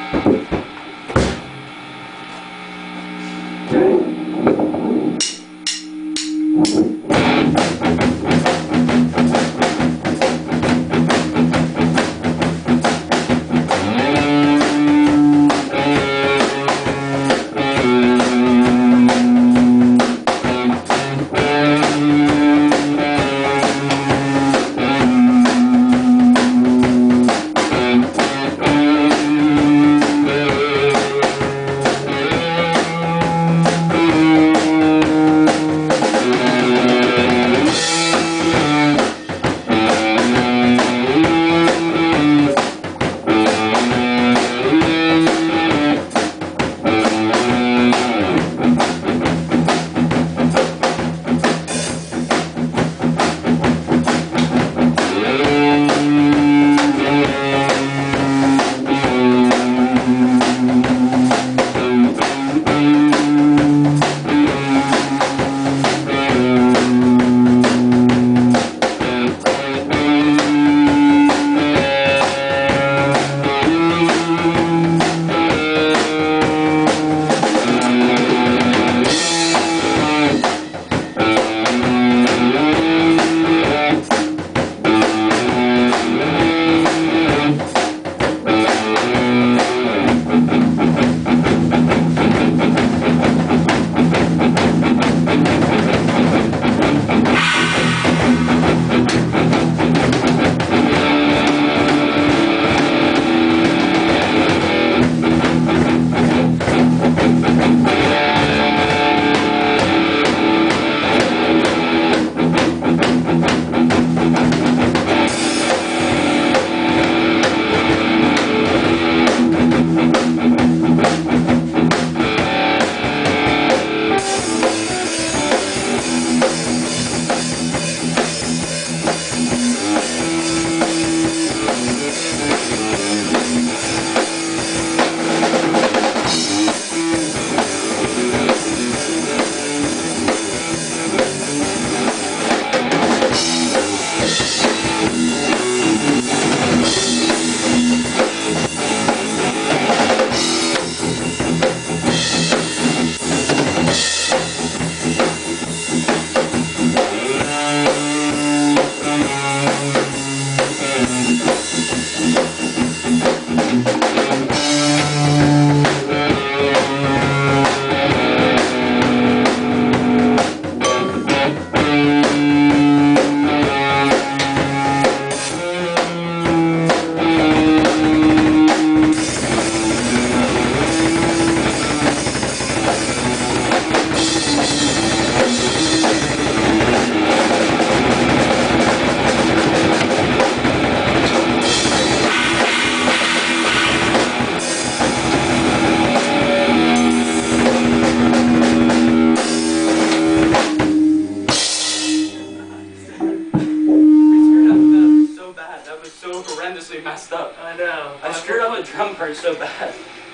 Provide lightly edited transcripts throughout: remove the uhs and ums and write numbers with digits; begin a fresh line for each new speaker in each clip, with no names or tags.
Horrendously messed up.
I know.
I screwed up a drum part so bad.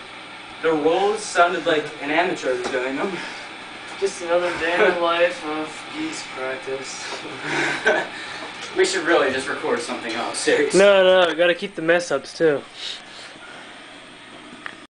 The rolls sounded like an amateur was doing them.
Just another day in the life of geese practice.
We should really just record something else, seriously.
No, we gotta keep the mess ups too.